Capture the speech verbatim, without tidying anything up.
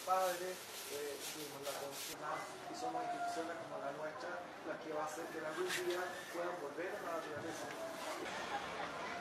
padres, eh, tuvimos la confianza y somos instituciones como la nuestra las que va a hacer que la algún día puedan volver a la naturaleza.